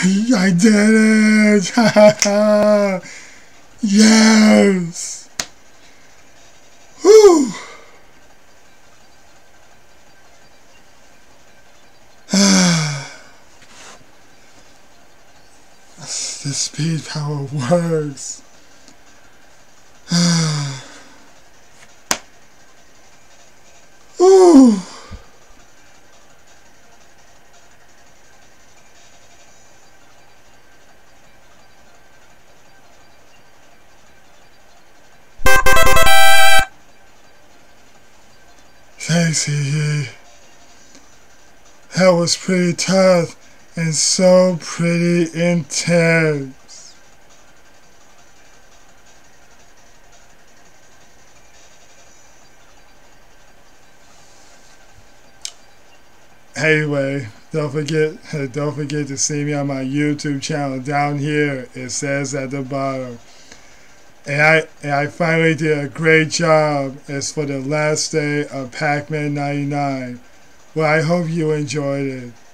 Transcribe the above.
I did it! Yes! Whew! The speed power works. Ooh. Thanks, Hee. That was pretty tough and so pretty intense. Anyway, don't forget to see me on my YouTube channel down here. It says at the bottom. And I finally did a great job as for the last day of Pac-Man 99. Well, I hope you enjoyed it.